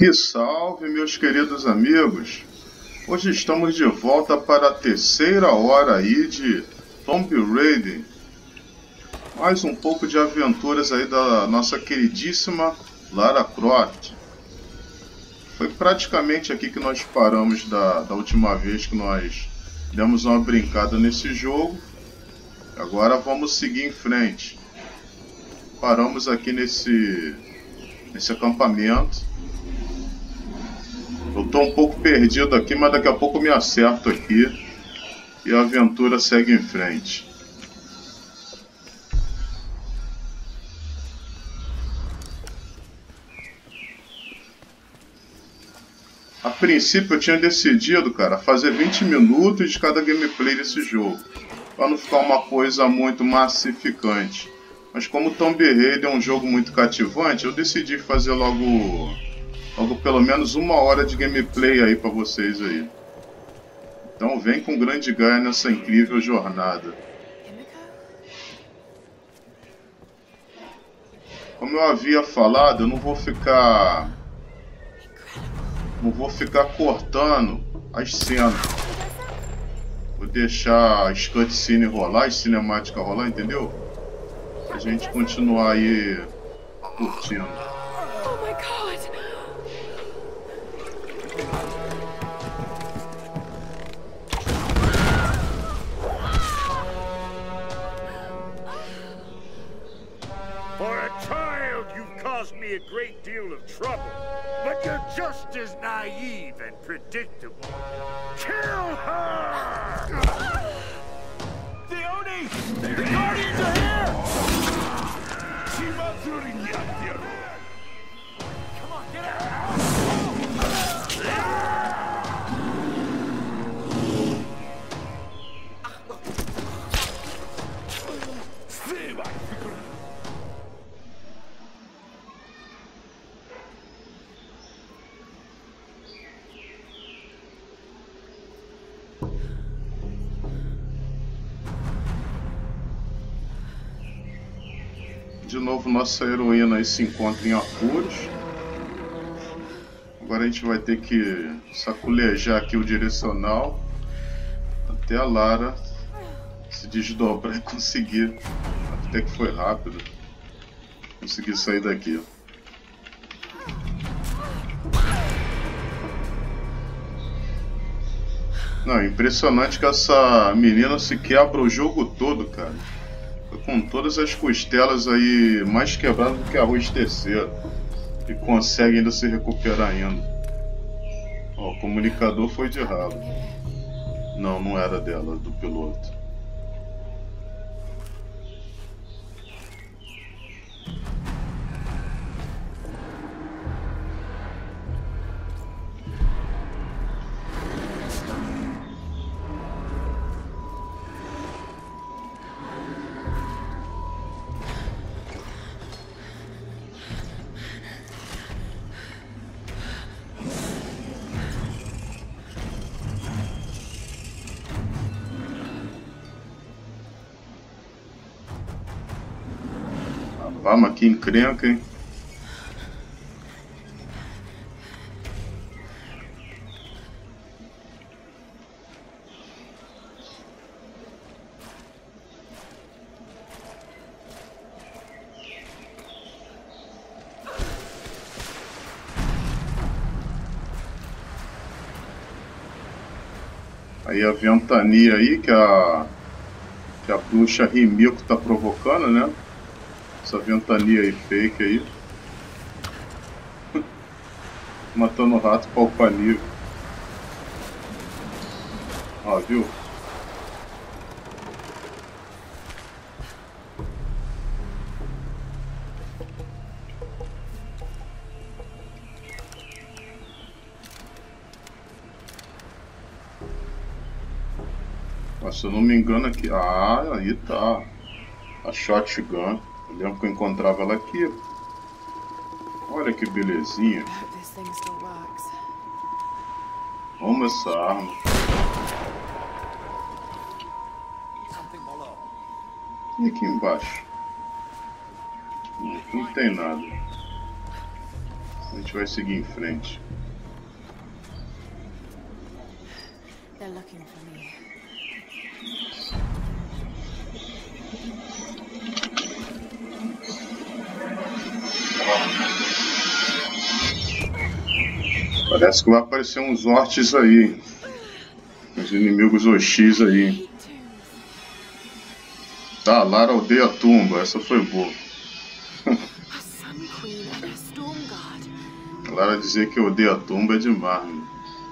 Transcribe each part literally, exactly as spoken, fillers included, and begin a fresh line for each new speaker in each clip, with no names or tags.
E salve, meus queridos amigos! Hoje estamos de volta para a terceira hora aí de Tomb Raider. Mais um pouco de aventuras aí da nossa queridíssima Lara Croft. Foi praticamente aqui que nós paramos da, da última vez que nós demos uma brincada nesse jogo. Agora vamos seguir em frente. Paramos aqui nesse, nesse acampamento. Eu tô um pouco perdido aqui, mas daqui a pouco eu me acerto aqui e a aventura segue em frente. A princípio eu tinha decidido, cara, fazer vinte minutos de cada gameplay desse jogo, para não ficar uma coisa muito massificante. Mas como Tomb Raider é um jogo muito cativante, eu decidi fazer logo, logo pelo menos uma hora de gameplay aí para vocês aí. Então vem com grande gaia nessa incrível jornada. Como eu havia falado, eu não vou ficar... Não vou ficar cortando as cenas. Vou deixar as cutscenes rolar, as cinemáticas rolar, entendeu? Pra gente continuar aí curtindo.
Oh my God.
For a child, you've caused me a great deal of trouble. But you're just as naive and predictable. Kill her! Theone! The Guardians are here! Come on, get out!
De novo, nossa heroína aí se encontra em apuros. Agora a gente vai ter que saculejar aqui o direcional até a Lara se desdobrar e conseguir. Até que foi rápido. Conseguir sair daqui. Não, é impressionante que essa menina se quebra o jogo todo, cara. Com todas as costelas aí mais quebradas do que arroz terceiro. E consegue ainda se recuperar ainda. Ó, o comunicador foi de ralo. Não, não era dela, do piloto. Ah, mas que encrenca, hein? Aí a ventania aí que a, que a bruxa Rimiko tá provocando, né? Essa ventania aí fake aí. Matando o rato palpanível. Ó, viu? Mas, se eu não me engano aqui... Ah, aí tá. A shotgun. Eu lembro que eu encontrava ela aqui. Olha que belezinha. Toma essa arma. E aqui embaixo? Não, não tem nada. A gente vai seguir em frente.
They're looking for me.
Parece que vai aparecer uns Orcs aí. Uns inimigos Oxis aí. Tá, Lara odeia a tumba. Essa foi boa. Lara dizer que odeia a tumba é demais. Né?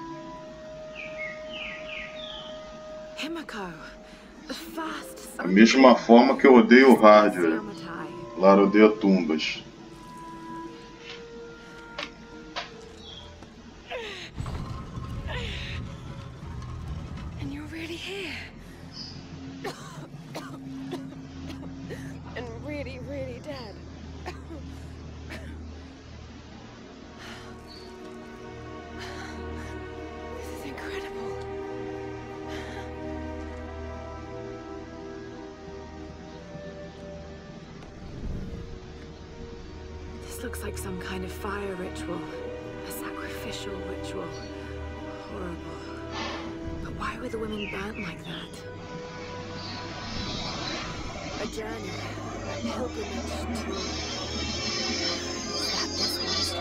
Da mesma forma que eu odeio o hardware. Lara odeia tumbas.
Looks like some kind of fire ritual, a sacrificial ritual. Horrible. But why were the women burnt like that? A journey, a pilgrimage to that this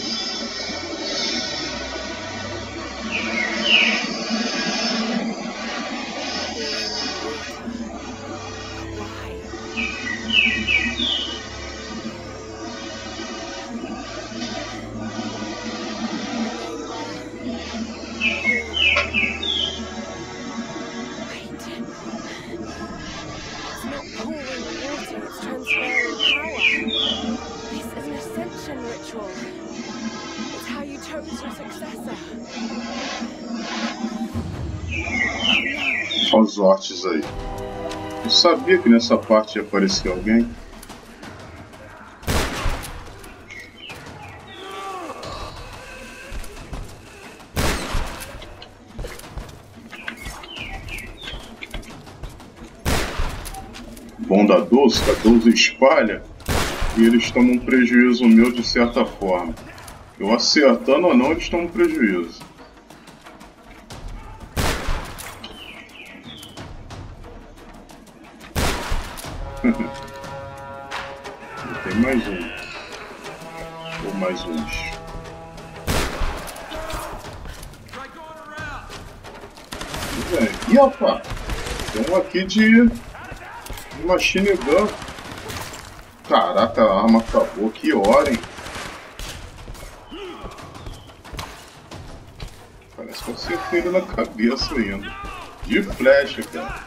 Olha os Orcs aí. Eu sabia que nessa parte ia aparecer alguém. Bondadoso, Cadoso espalha e eles tomam um prejuízo meu de certa forma. Eu acertando ou não, eles tomam um prejuízo. Tem mais um. Ou mais uns. Ih, rapaz! Tem um aqui de... de machine gun. Caraca, a arma acabou. Que hora, hein? Parece que eu acertei ele na cabeça ainda. De flecha, cara.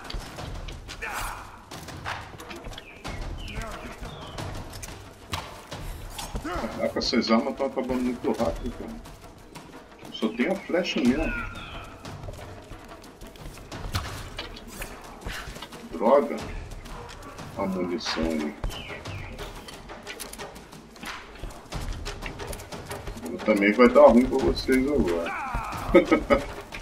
Caraca, essas armas estão acabando muito rápido, cara. Só tem a flecha mesmo. Droga. A munição ali. Também vai dar ruim pra vocês agora.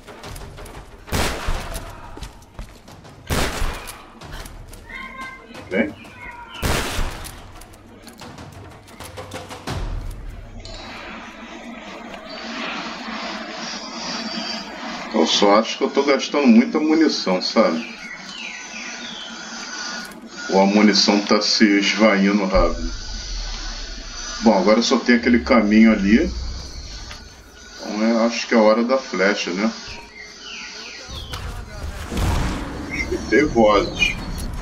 Vem. Eu só acho que eu tô gastando muita munição, sabe? Ou a munição tá se esvaindo rápido. Bom, agora só tem aquele caminho ali. Então é, acho que é a hora da flecha, né? Escutei vozes.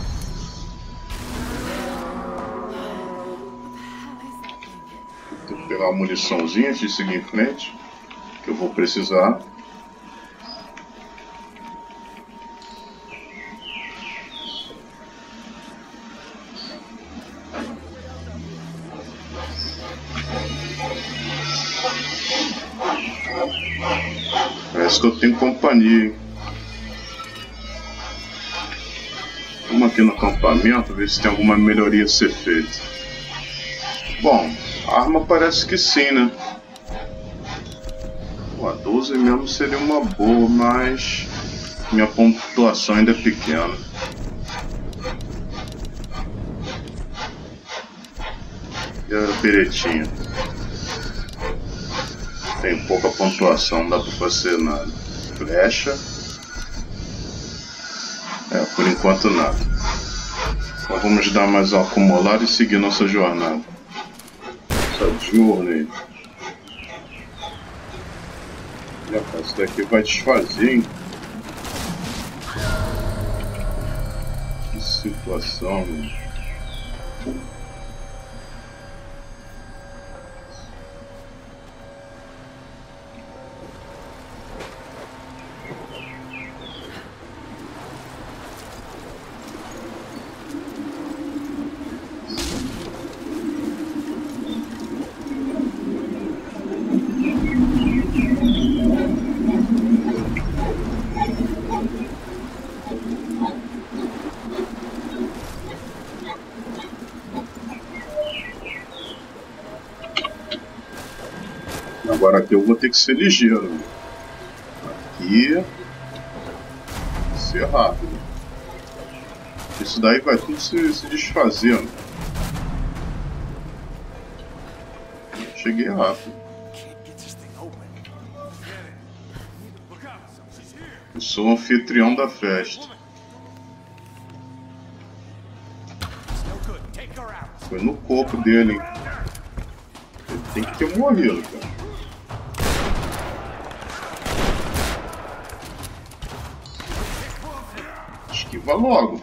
Vou pegar uma muniçãozinha antes de seguir em frente. Que eu vou precisar. Parece que eu tenho companhia, hein? Vamos aqui no acampamento, ver se tem alguma melhoria a ser feita. Bom, a arma parece que sim, né? Pô, a doze mesmo seria uma boa, mas minha pontuação ainda é pequena. E a beretinha? Tem pouca pontuação, não dá pra fazer nada. Flecha. É, por enquanto nada. Então vamos dar mais um acumular e seguir nossa jornada. Essa journey. Olha, isso daqui vai desfazer, hein? Que situação, mano. Agora aqui eu vou ter que ser ligeiro. Aqui ser rápido. Isso daí vai tudo se, se desfazendo. Cheguei rápido. Eu sou o anfitrião da festa. Foi no corpo dele, hein? Ele tem que ter morrido, cara. Esquiva logo.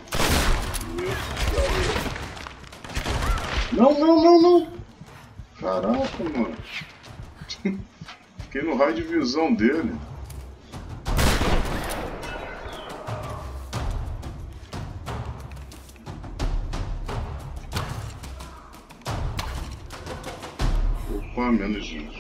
Não, não, não, não. Caraca, mano. Fiquei no raio de visão dele. Opa, menos gente.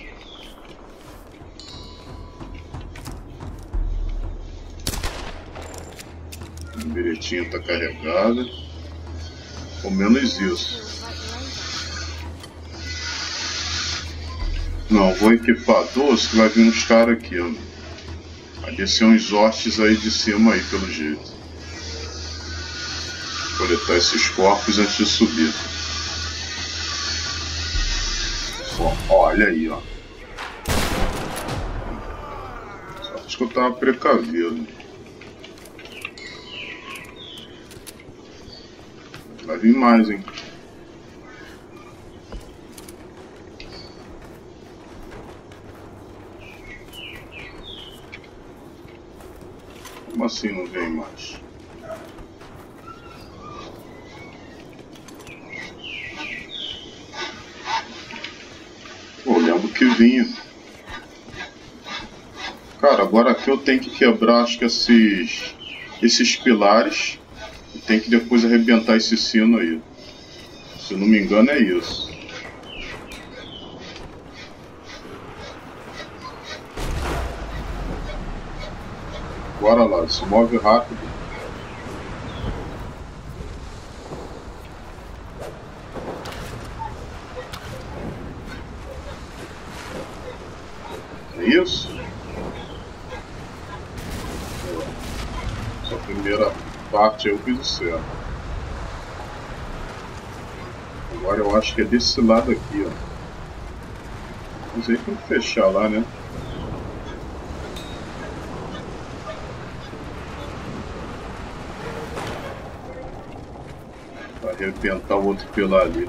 O bilhetinho tá carregado. Ou menos isso. Não, vou equipar doce que vai vir uns caras aqui, ó. Vai descer uns hortes aí de cima aí, pelo jeito. Coletar esses corpos antes de subir. Só, olha aí, ó. Só acho que eu tava precavido. Vai vir mais, hein? Como assim não vem mais? Pô, lembro que vinha. Cara, agora aqui eu tenho que quebrar, acho que esses, esses pilares. E tem que depois arrebentar esse sino aí. Se eu não me engano é isso. Bora lá, se move rápido. É isso? Essa primeira parte eu fiz o certo. Agora eu acho que é desse lado aqui, ó. Mas aí tem que fechar lá, né? Vai arrebentar o outro pilar ali.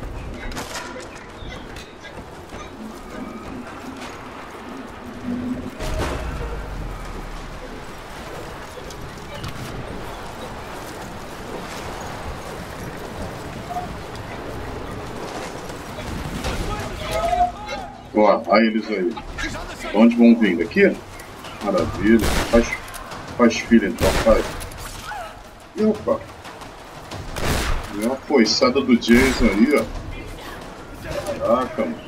Ó, aí eles aí. Onde vão vir? Daqui? Maravilha. Faz, faz filha então, faz. E opa. Deu uma foiçada do Jason aí, ó. Caraca, mano.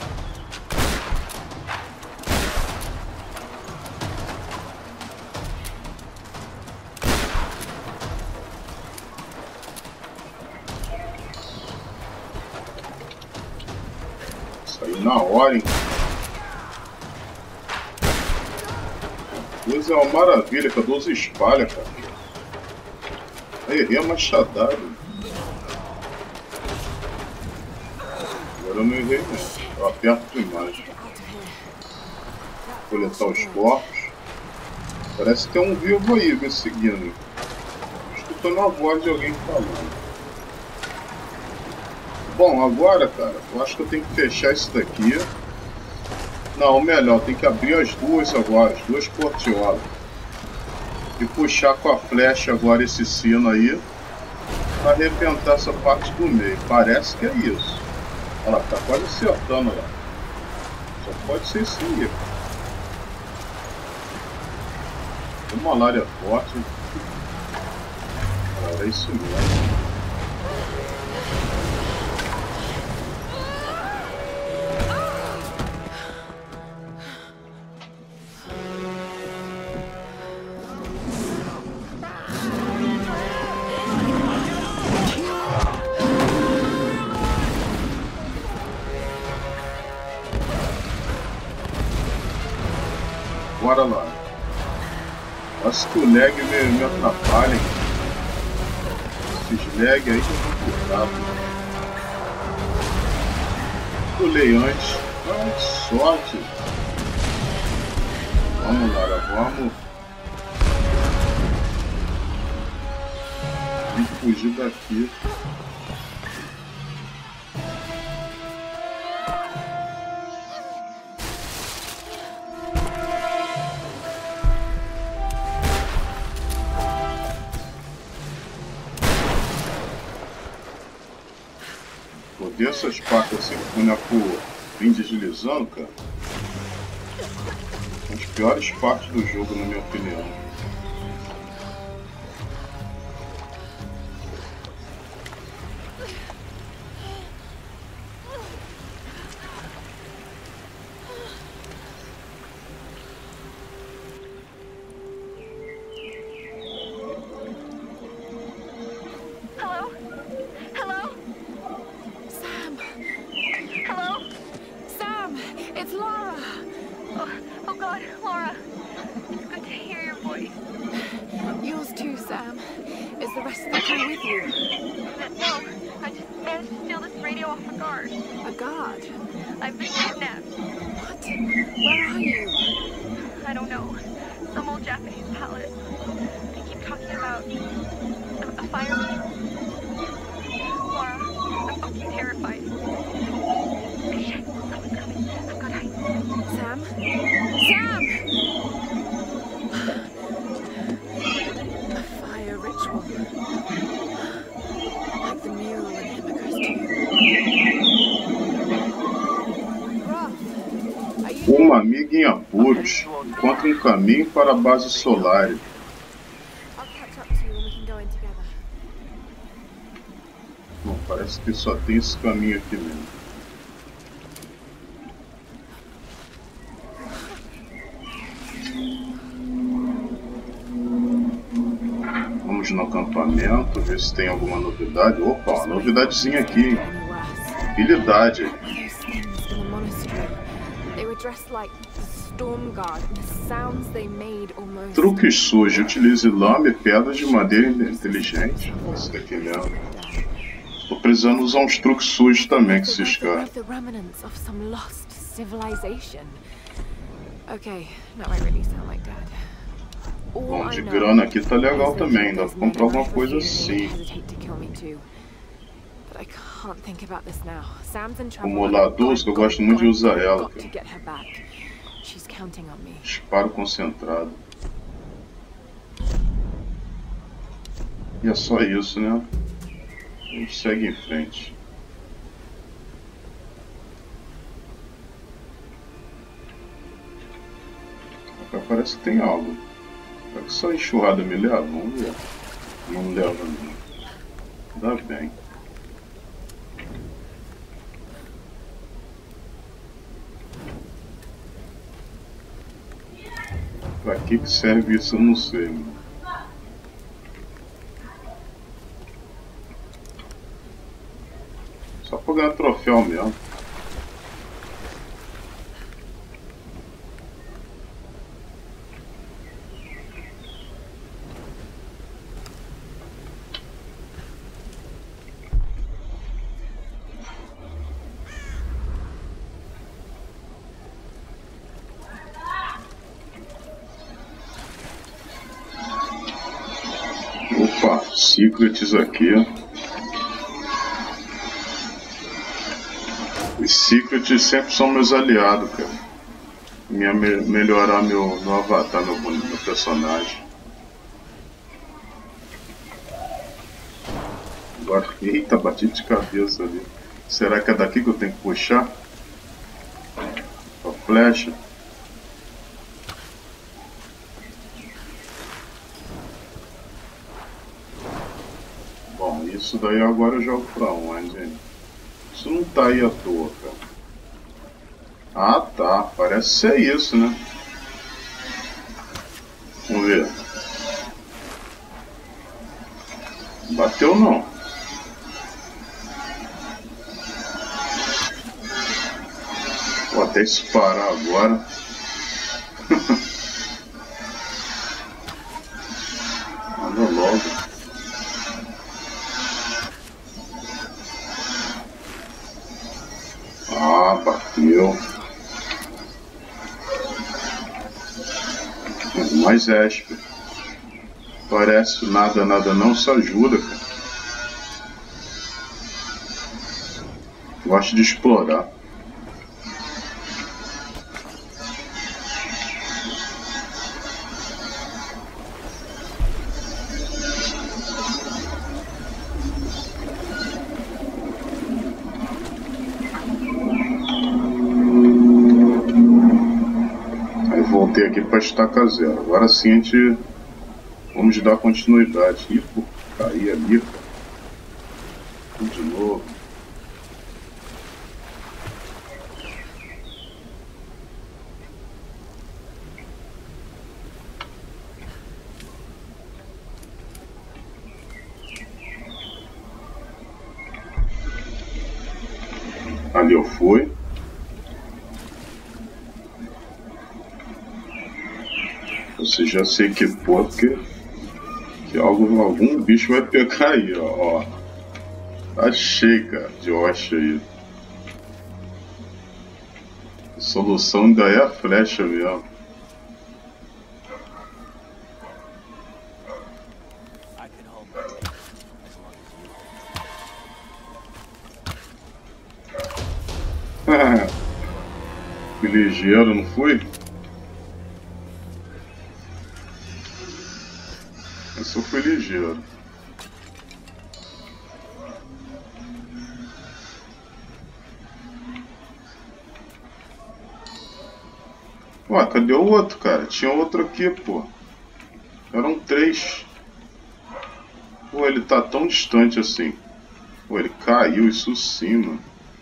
Saiu na hora, hein? A doze é uma maravilha, que a doze espalha, cara. Aí, errei a machadada. Agora eu não errei, não. Eu aperto demais. coletar os corpos. Parece que tem um vivo aí me seguindo. Escutando a voz de alguém falando. Bom, agora, cara, eu acho que eu tenho que fechar isso daqui. Não, melhor, tem que abrir as duas agora, as duas portiolas. E puxar com a flecha agora esse sino aí para arrebentar essa parte do meio. Parece que é isso. Olha lá, tá quase acertando lá. Só pode ser isso aí. Tem uma malária forte. Cara, é isso mesmo. Bora lá. Acho que o lag me, me atrapalha. Esses lag aí que eu tô complicado. Pulei antes. Ah, que sorte. Vamos, Lara, vamos. Tem que fugir daqui. Poder essas partes assim que o boneco vem deslizando, cara. São as piores partes do jogo, na minha opinião. Uma amiga em apuros encontra um caminho para a base solar. Bom, parece que só tem esse caminho aqui mesmo. Vamos no acampamento, ver se tem alguma novidade. Opa, uma novidadezinha aqui, hein? Habilidade. Truques sujos. Utilize lama e pedras de madeira inteligente. Isso daqui mesmo. Tô precisando usar uns truques sujos também com esses caras. Bom, de grana aqui tá legal também. Dá pra comprar alguma coisa assim. Acumulador, que eu gosto muito de usar ela. Cara. Disparo concentrado. E é só isso, né? A gente segue em frente. Aqui parece que tem algo. Será que essa enxurrada me leva? Vamos ver. Não leva não. Dá bem. Pra que que serve isso eu não sei, mano. Só pra ganhar troféu mesmo. Secrets aqui. Os Secrets sempre são meus aliados, cara. Minha, me, melhorar meu, meu avatar, meu, meu personagem. Agora, eita, bati de cabeça ali. Será que é daqui que eu tenho que puxar? A flecha. Bom, isso daí agora eu jogo pra onde, hein? Isso não tá aí à toa, cara. Ah, tá. Parece ser isso, né? Vamos ver. Bateu não. Vou até isso parar agora. Anda logo. Ah, bateu. Mais Esper. Parece nada, nada não, se ajuda, cara. Gosto de explorar. Voltei aqui para estacar zero. Agora sim a gente vamos dar continuidade. Ih, pô, caí ali, cara. Tudo de novo. Ali eu fui. Você já se equipou porque que algo, algum bicho vai pegar aí, ó. ó. Tá cheio, cara, de hoxa aí. A solução ainda é a flecha mesmo. Fui ligeiro, não fui? Eu só fui ligeiro. Ué, cadê o outro, cara? Tinha outro aqui, pô. Eram três. Pô, ele tá tão distante assim. Pô, ele caiu, isso sim, mano.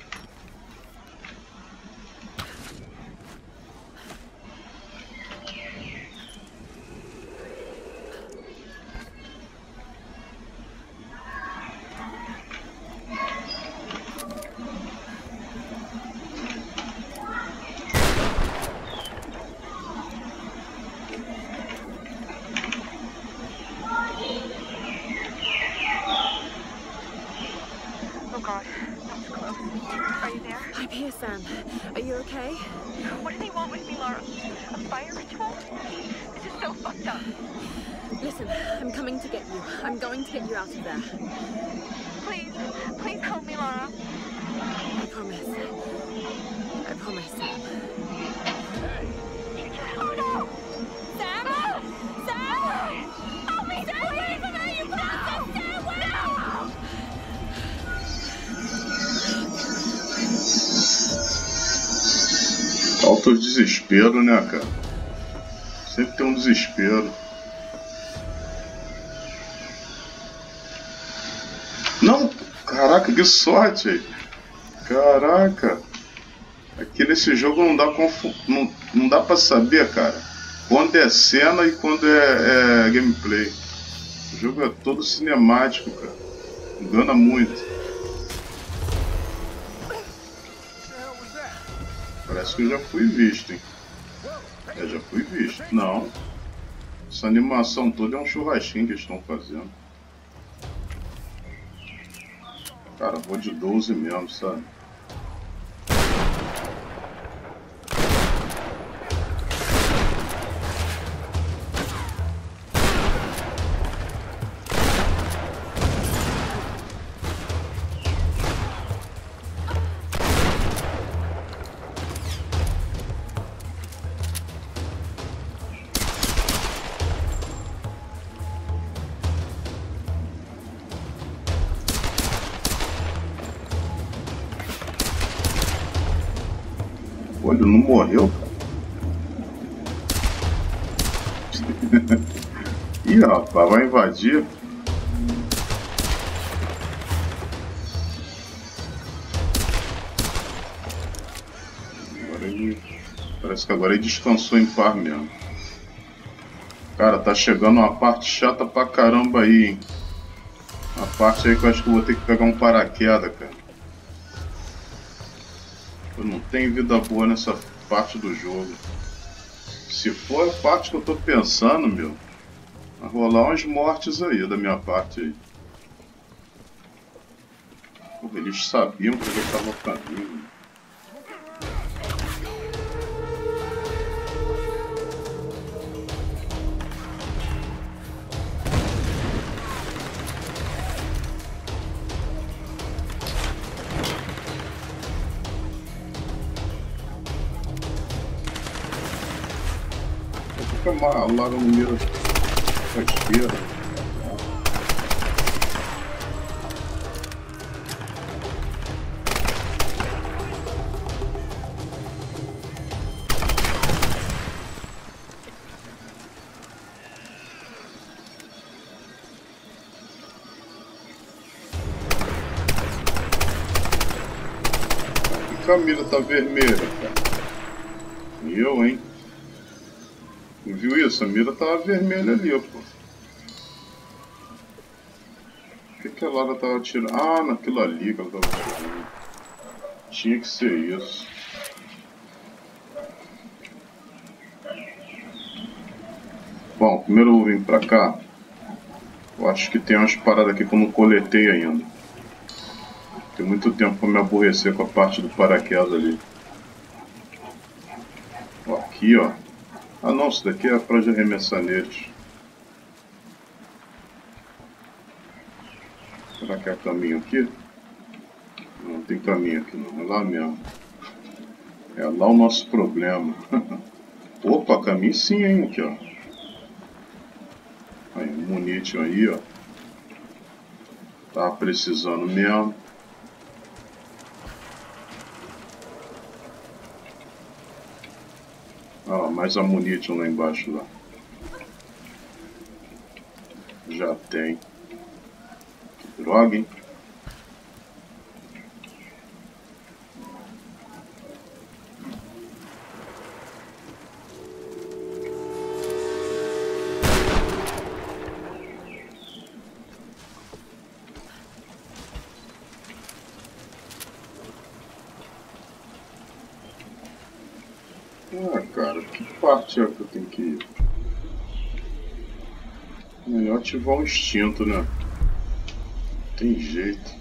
Falta o desespero, né, cara? Sempre tem um desespero. Não! Caraca, que sorte aí! Caraca! Aqui nesse jogo não dá, confu... não, não dá pra saber, cara, quando é cena e quando é, é gameplay. O jogo é todo cinemático, cara. Engana muito. Parece que eu já fui visto, hein? É, já fui visto. Não. Essa animação toda é um churrasquinho que eles estão fazendo. Cara, vou de doze mesmo, sabe? Pô, ele não morreu, cara. Ih, rapaz, vai invadir. Agora ele... Parece que agora ele descansou em paz mesmo. Cara, tá chegando uma parte chata pra caramba aí, hein. A parte aí que eu acho que eu vou ter que pegar um paraquedas, cara. Eu não tenho vida boa nessa parte do jogo. Se for a parte que eu tô pensando, meu, vai rolar umas mortes aí da minha parte aí. Pô, eles sabiam que eu tava no caminho. Fica mal lá no número da esquerda. A mira tá vermelha, cara. E eu, hein? Viu isso? A mira tava vermelha ali, pô. O que que a Lara tava tirando? Ah, naquilo ali que ela tava tirando. Tinha que ser isso. Bom, primeiro eu vou vir pra cá. Eu acho que tem umas paradas aqui que eu não coletei ainda. Tem muito tempo pra me aborrecer com a parte do paraquedas ali. Ó, aqui, ó. Ah não, isso daqui é pra arremessar neles. Será que é caminho aqui? Não tem caminho aqui não, é lá mesmo. É lá o nosso problema. Opa, caminho sim, hein, aqui, ó. Aí, munition aí, ó. Tá precisando mesmo. Ah, mais a munition lá embaixo lá. Já tem. Que droga, hein? Ah, cara, que parte é que eu tenho que ir? Melhor ativar o instinto, né? Não tem jeito.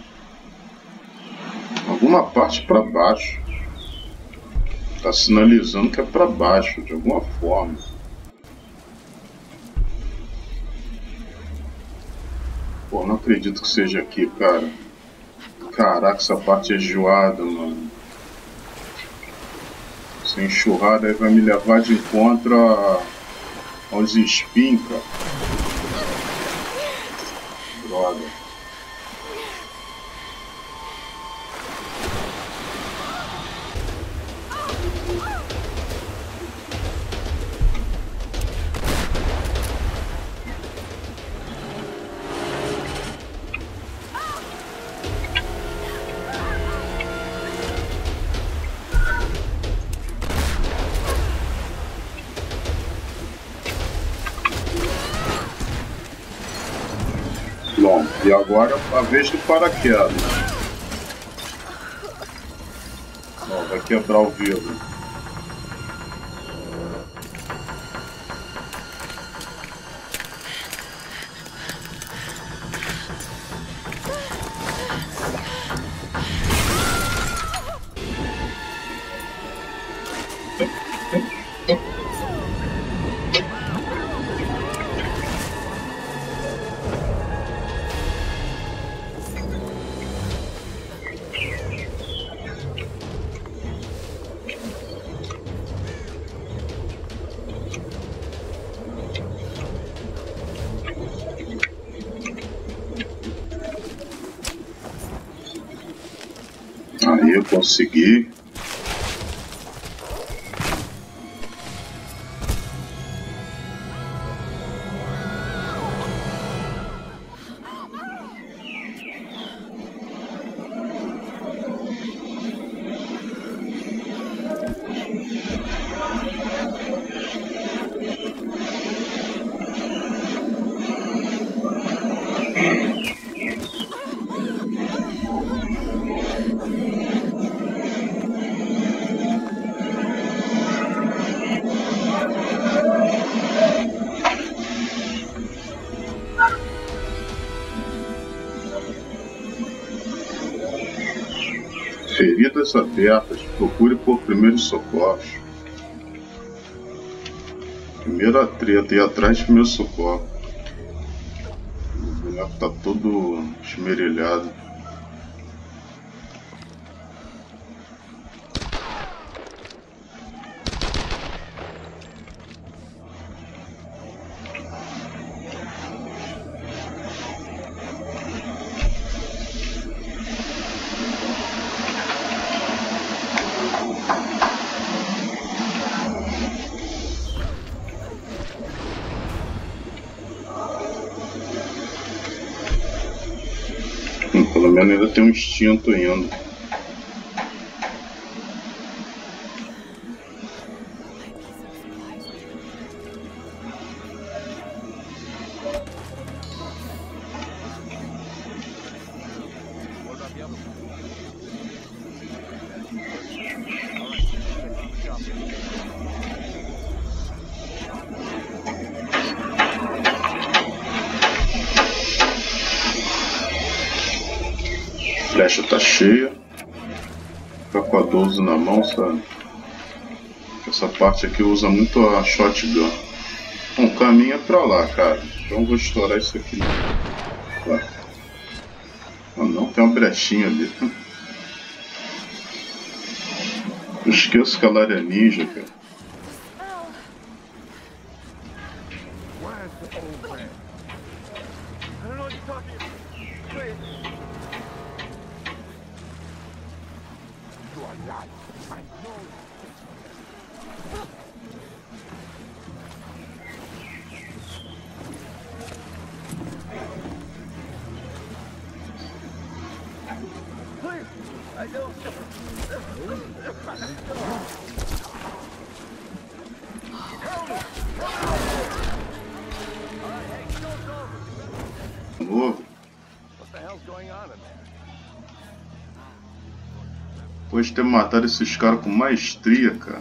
Alguma parte pra baixo. Tá sinalizando que é pra baixo, de alguma forma. Pô, não acredito que seja aqui, cara. Caraca, essa parte é enjoada, mano. Essa enxurrada aí vai me levar de encontro a... aos espinhos, cara. Droga. Bom, e agora a vez do paraquedas. Ó, vai quebrar o vidro. Aí eu consegui. áreas abertas. Procure por primeiros socorros. Primeira treta, ir atrás de primeiro socorro. O boneco tá todo esmerilhado. Pelo menos ainda tem um instinto ainda. A flecha tá cheia. Fica com a doze na mão, sabe? Essa parte aqui usa muito a shotgun. Bom, caminha pra lá, cara. Então vou estourar isso aqui. Vai. Ah, não, tem uma brechinha ali. Eu esqueço que ela é ninja, cara. Depois de ter matado esses caras com maestria, cara.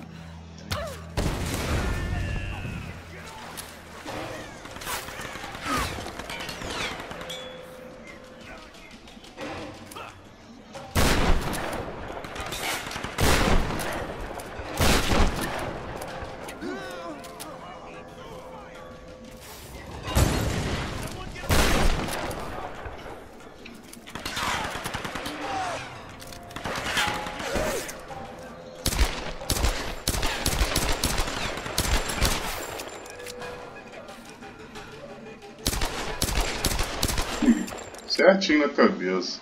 Certinho na cabeça.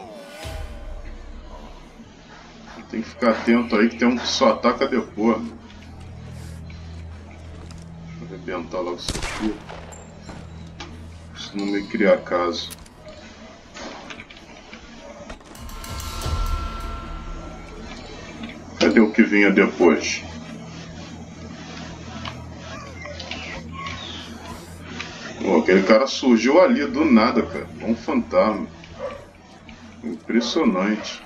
Tem que ficar atento aí que tem um que só ataca depois. Deixa eu arrebentar logo isso aqui. Se não me criar caso. Cadê o que vinha depois? Pô, aquele cara surgiu ali do nada, cara. Um fantasma. Impressionante.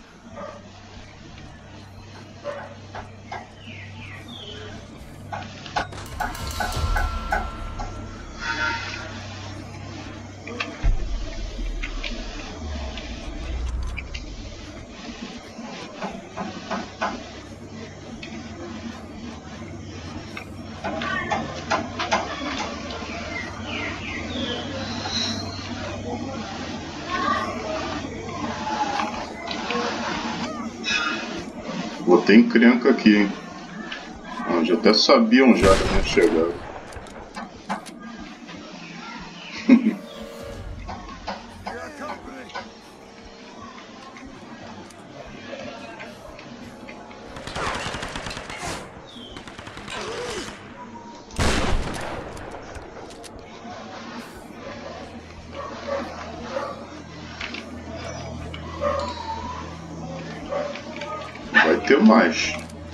Tem encrenca aqui, hein? Ah, já até sabiam já da minha chegada. Vai ter mais.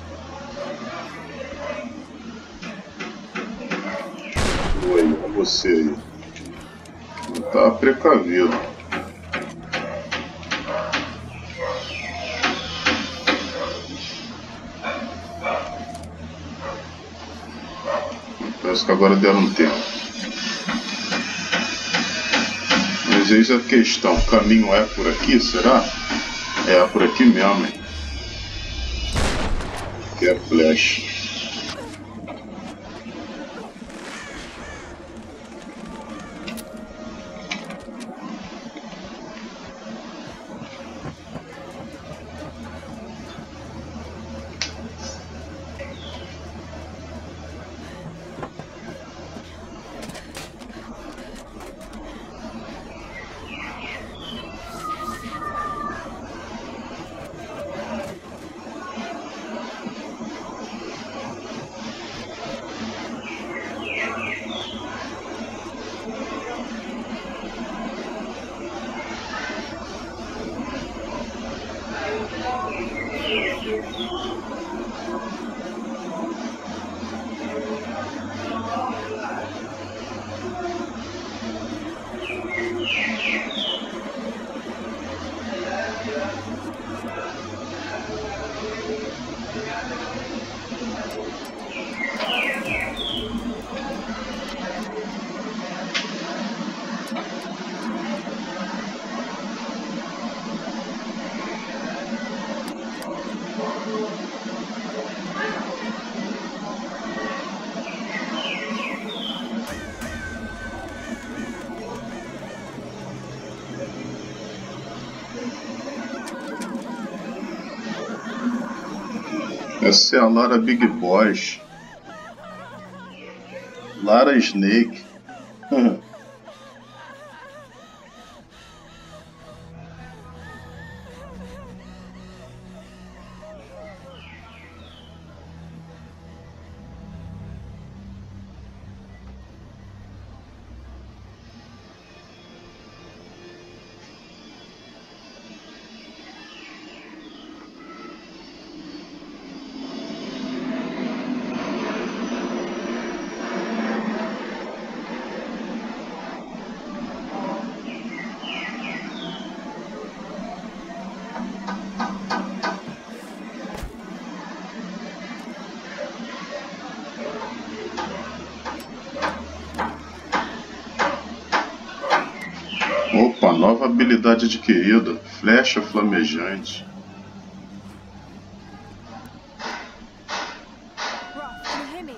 Oi, é você aí. Não tá precavido. Parece que agora deram um tempo. Mas eis a questão. O caminho é por aqui, será? É por aqui mesmo, hein? Aqui é flecha. Essa é a Lara Big Boss. Lara Snake. Opa, nova habilidade adquirida, flecha flamejante.
Roth, can you hear me?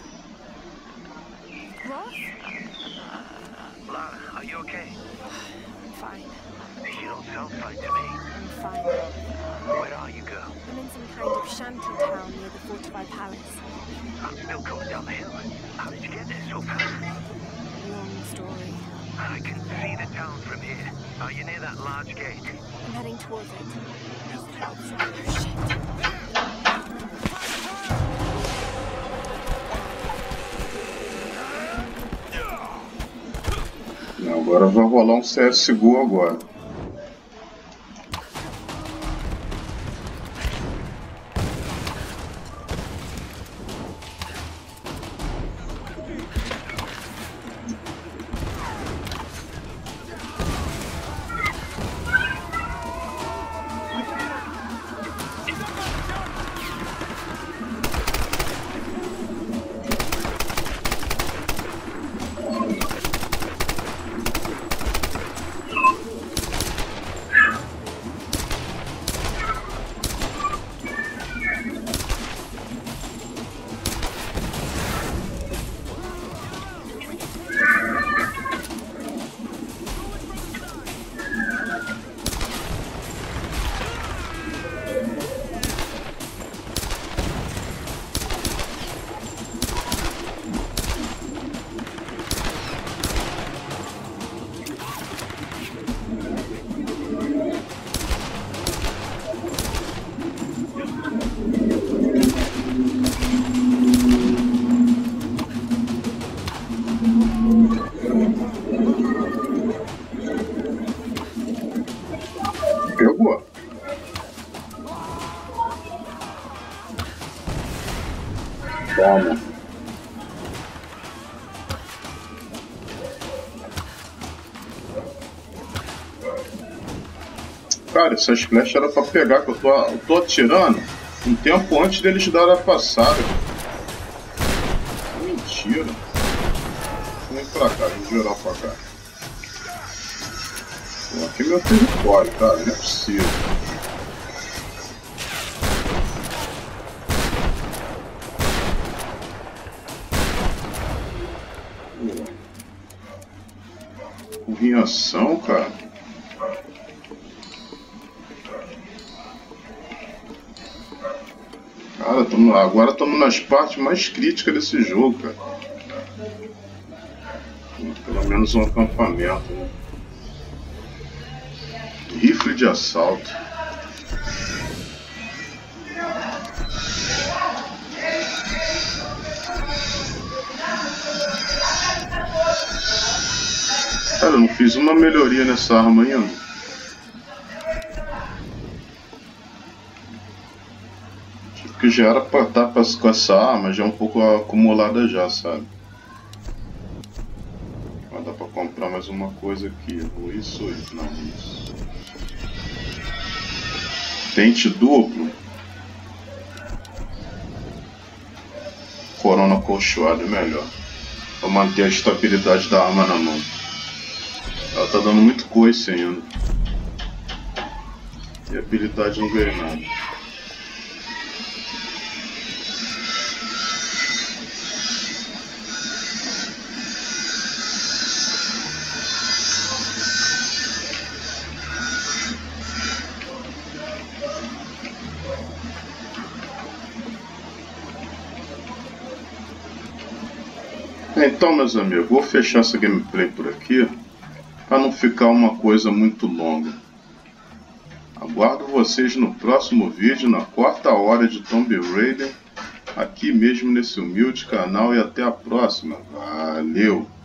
Roth?
Lara, are you okay?
I'm fine.
You don't sound fine to me.
I'm fine.
Where are you, girl?
I'm in some kind of shanty town near the fortified palace.
I'm still coming down the hill. How did you get there so fast?
Long story.
I can see the town from here. Are you near that large gate?
I'm heading towards it. Oh, shit.
Agora vai rolar um C S G O agora. Pegou. Toma. Cara, essas flechas eram pra pegar, que eu tô, eu tô atirando um tempo antes deles darem a passada. Mentira. Vem pra cá, vem girar pra cá. Bom, aqui é meu território, cara, não é possível. adivinhação, cara. Cara, tamo, agora estamos nas partes mais críticas desse jogo, cara. Pelo menos um acampamento, né? Rifle de assalto. Cara, eu não fiz uma melhoria nessa arma ainda. Tipo que já era pra estar com essa arma já um pouco acumulada já, sabe? Mas dá pra comprar mais uma coisa aqui. Ou isso ou isso? Não, isso. Pente duplo. Corona colchoada é melhor. Pra manter a estabilidade da arma na mão. Ela tá dando muito coice ainda. E a habilidade não ganha nada. Então, meus amigos, vou fechar essa gameplay por aqui, para não ficar uma coisa muito longa. Aguardo vocês no próximo vídeo, na quarta hora de Tomb Raider, aqui mesmo nesse humilde canal, e até a próxima. Valeu!